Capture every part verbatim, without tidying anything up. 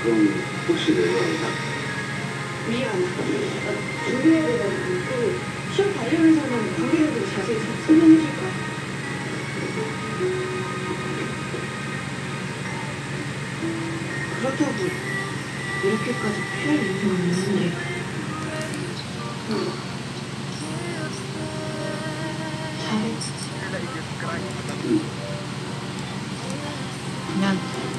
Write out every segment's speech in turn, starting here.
그럼 혹시 내가 미안. 준비해야 되거든. 시험 관련해서는 관계자들이 자세히 설명해 줄까? 그렇다고 이렇게까지 피할 이유는 없는데. 잘해. Yan.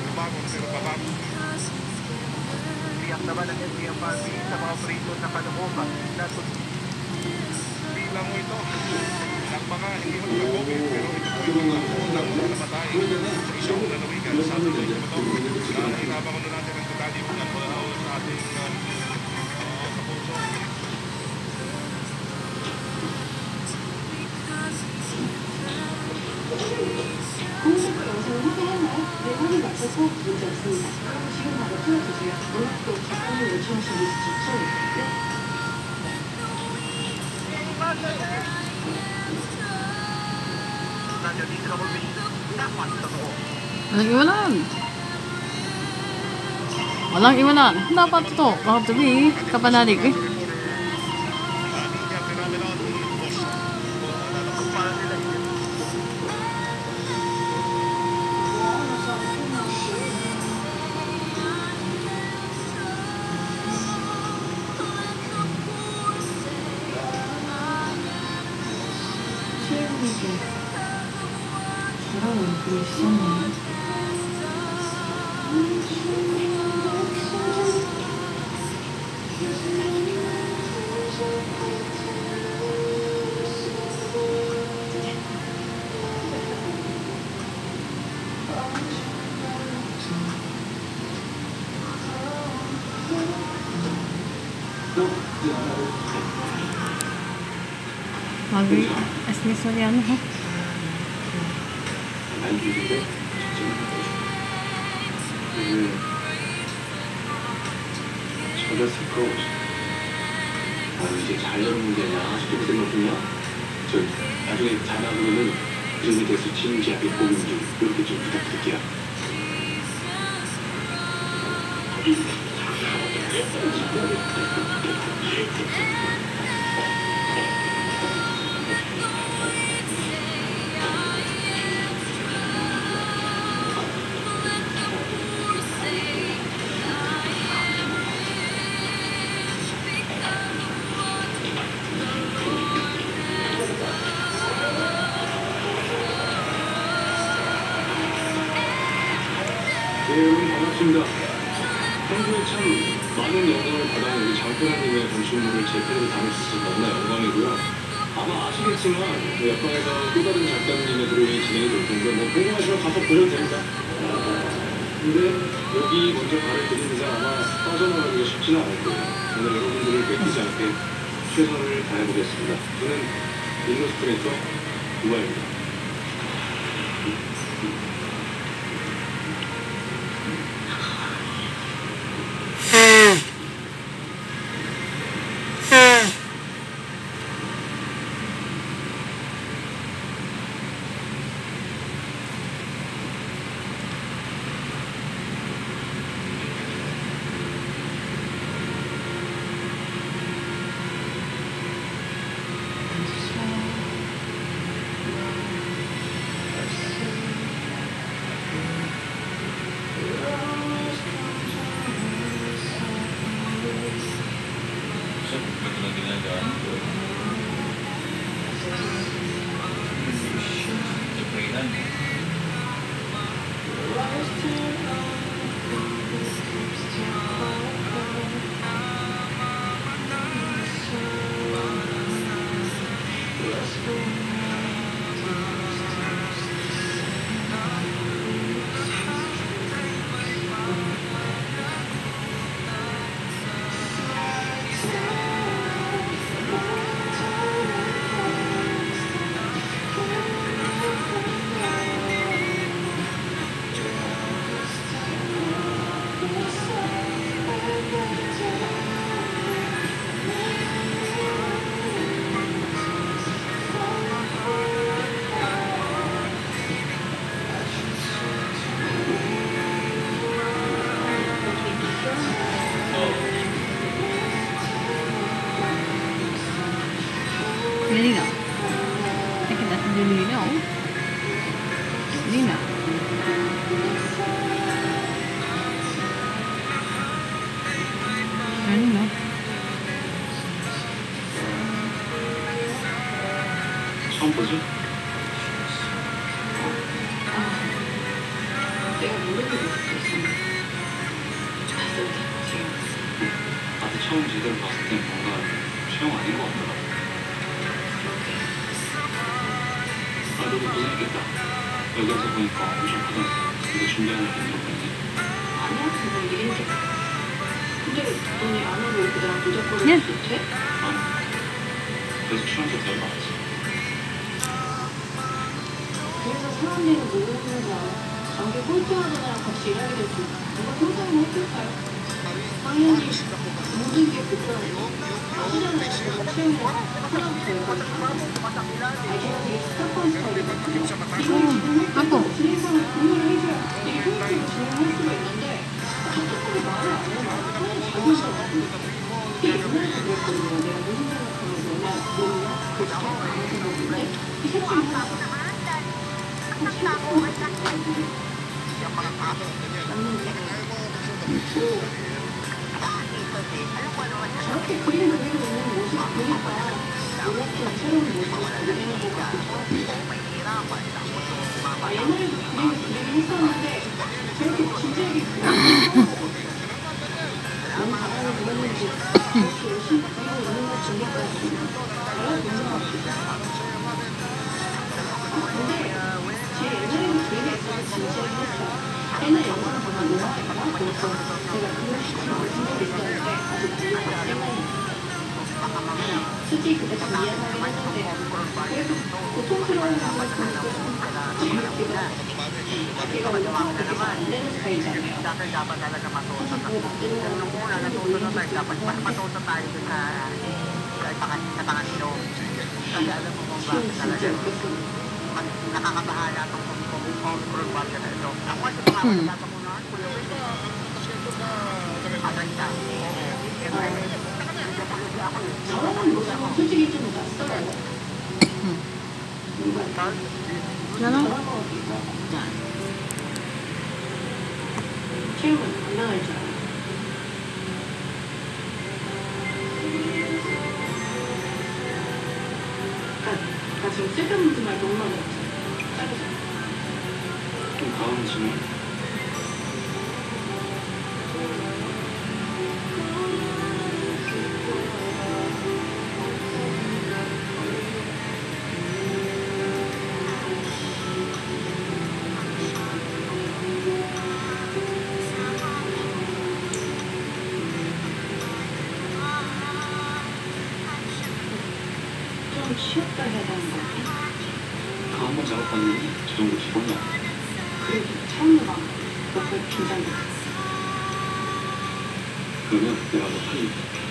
Tiyak naman ang N B A Party sa mga prito na kalooban na bilang mo ito. Nagpaka hindi mo nag-COVID pero ito po yung unang namatay sa isang lalawigan sa ating ito. Na inabangon na natin ang katalimutan mo sa ating sa puso. 공식 영상을 확인했나요? 네, 확인 마쳤고 문제 없습니다. 그럼 지금 바로 틀어주세요. 음악도 작가님 요청하신 리스트 추천해드릴게요. Walang iwanan. Walang iwanan. Dapat to. Bakit sabi, kapanalig eh. 최근에 저랑 얼굴이 있었네. Lagi, asli Soriano ha. 찾았을까? 아, 이제 자녀는 문제냐? 아직도 그 생각 중이야? 저 나중에 자녀로는 그 정도 돼서 진지하게 고민 좀 그렇게 좀 부탁드릴게요. 네, 여러분 반갑습니다. 평소에 참 많은 영광을 받아온 우리 장편아님의 건축물을 제 편으로 담을 수 있어서 너무나 영광이고요. 아마 아시겠지만 그 옆방에서 또 다른 작가님의 드로잉이 진행이 될 텐데 뭐 궁금하시면 가서 보셔도 됩니다. 근데 여기 먼저 발을 들인 이상 아마 빠져나가기가 쉽지는 않을 거예요. 오늘 여러분들을 뺏기지 않게 최선을 다해보겠습니다. 저는 일러스트레이터 우아입니다. 처음 제대로 봤을 때 뭔가 취향 아닌 것 같더라고. 아, 너도 고생했겠다. 여기 와서 보니까 엄청 크다. 이거 준비하는 게 힘들었는데. 아니야, 그거 일인 게. 근데 너네 안 하고 이렇게 나랑 노작거리고 예. 있어도 돼? 아니, 그래서 출연자 데려가야지. 그래서 사람들은 모르는 거야. 장기 꼴찌하는 애랑 같이 일하게 될 수 있어. 누가 상상을 해줄까요? 당연히 모든 게 그거예요. 아시잖아요. 제가 채용이랑 하나부터 열까지 알잖아. 되게 스타권 스타일이거든요. 이걸 지금 할 때도 아이고. 진행상을 공유를 해줘야 이게 효율적으로 진행할 수가 있는데 갑자기 말을 안 해. 말을 그냥 자기 싫어가지고. 이게 옛날에도 그랬거든요. 내가 무슨 생각하면 너냐, 뭐냐, 그 진짜 아무 생각인데 이 셋 중에 하나. 저렇게 그림 그리고 있는 모습 보니까 놀랍지만 새로운 모습을 발견하는 것 같기도 하고 아, 옛날에도 그림을 그리긴 했었는데 저렇게 진지하게 그리는 거 너무 잘하는 그렸는지 저렇게 열심히 그리고 있는 것 보니까 달라지는 것 같아요. 근데 제 옛날에는 그림에 있어서 진지하긴 했어요. 옛날 영화를 보면 영화인가? 그래서 제가 그걸 시키고 생각이 있었는데 아직 달리가 생각이 솔직히 그때 좀 이해하긴 했는데 그래도 고통스러운 부분을 보니까 재밌기도 하고 걔가 원래 하는 게 잘 안 되는 스타일이잖아요. 사실 그거 만드는 거랑 생각이 원래 했을 때 시험 진짜 웃겼습니다. 음. 저런 모습은 솔직히 좀 낯설어요. 음. 뭔가 나는 저런 거 있어. 체험은 안 나갈 줄 알아요. 나 지금 쓸데없는 말 너무 많이 했잖아. 짧아서. 좀 다음 질문. 좀 쉬었다 해야 되는 거 같아. 다 한 번 작업하는 저 정도 기본이야. 그래도 처음으로 막 너무 긴장돼. 그러면 내가 너 살릴게.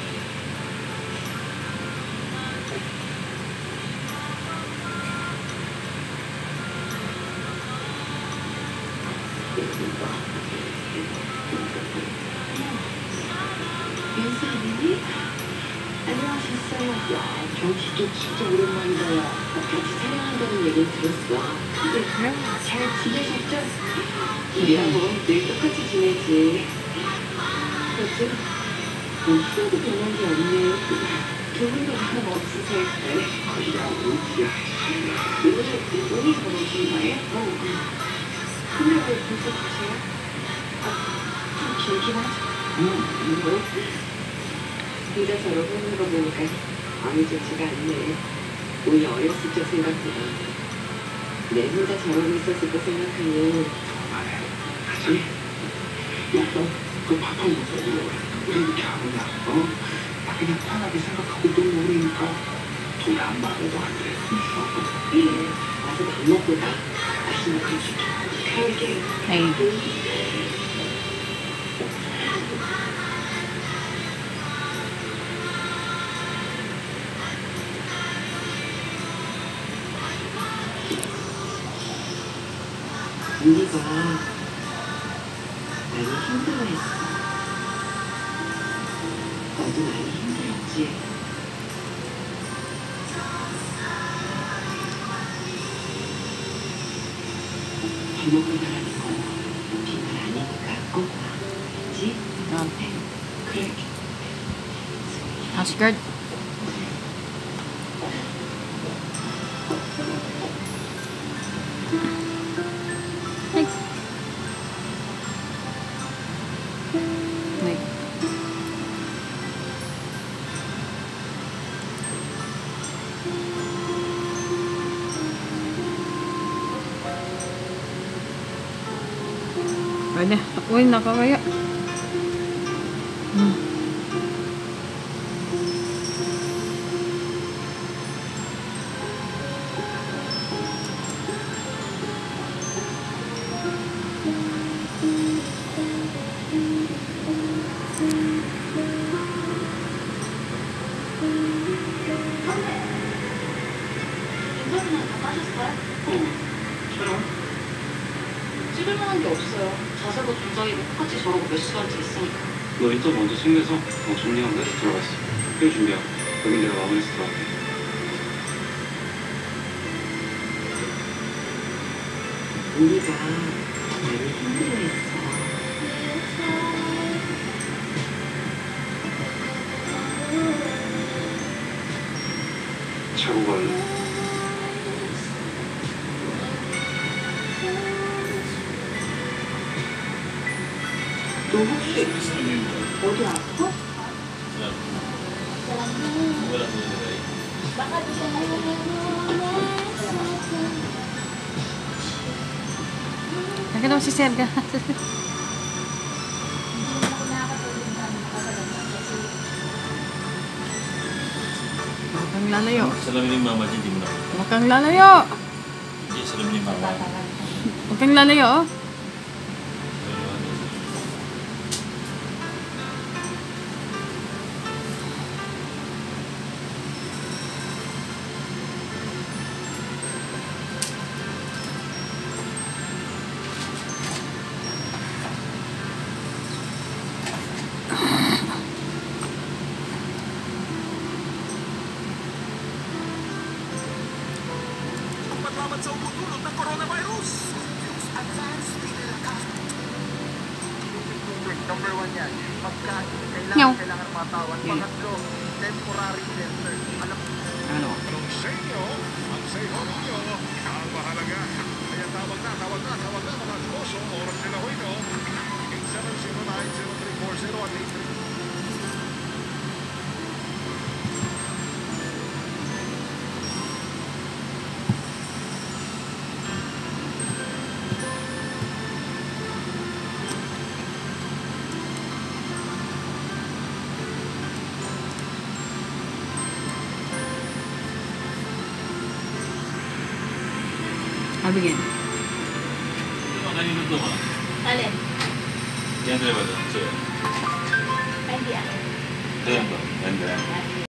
윤수아님이 안녕하셨어요. 야, 경치도 진짜 오랜만이다. 야. 같이 촬영한다는 얘기를 들었어. 근데 잘 지내셨죠? 우리하고 늘 똑같이 지내지. 그렇지? 뭐 하나도 변한 게 없네. 두 분도 변함 없으세요? 네. 아니야, 우지야. 오늘, 오늘 결혼하신 거예요? 어. 근데 왜 벌써 가세요? 아, 좀 길긴 하죠. 응. 뭐? 혼자 저러는 거 보니까 마음이 좋지가 않네. 오히려 어렸을 적 생각보다. 내 혼자 저러고 있었을 거 생각하면 말해. 하지? 야, 너, 그 밥한 번 더 먹어. 왜 이렇게 안 오냐? 어? 나 그냥 편하게 생각하고 놀러오니까 돈 안 받아도 안 돼. 어? 예, 와서 밥 먹고 가. 맛있는 거 해줄게. 갈게. 에이. 언니가 많이 힘들어했어. 너도 많이 힘들었지. 밥 먹으러 가라는 건 빈말 아니니까 꼭 와. 그치? 나한테. 그래. 다시 걸. 네. Pwede. Uy, nakakaya. Hmm. 인터뷰는 다 빠졌어요? 어, 촬영? 찍을 만한 게 없어요. 자세도 동작이고 똑같이 저러고 몇 시간째 있으니까. 너 일단 먼저 챙겨서 어, 정리하고 내서 들어갔어. 회의 준비하고. 여긴 내가 마무리해서 들어갈게. 우리가 나를 힘들어했어. 자고 갈래. 너 혹시 어디 아파? Nakita mo si Serga. Huwag kang lalayo. Salamin ni Mama dyan, di mo na. Huwag kang lalayo. Hindi, salamin ni Mama. Huwag kang lalayo. Paglaban sa umutulot ng coronavirus. Number one yan. Pagkain, Nyaw. kailangan, kailangan matawad. Pangatlo, temporary shelter. Alam Ano? Kung sa inyo, ang sa inyo ninyo, ang mahalaga. Kaya tawag na, tawag na, tawag na mga koso, oras nila ho ito. eight seven zero nine zero three four zero at eight three. I'll begin. Kanino to, Ma? Alin? Yan, dalawa doon. So, Ay, di ah. ayan ba? Ganda.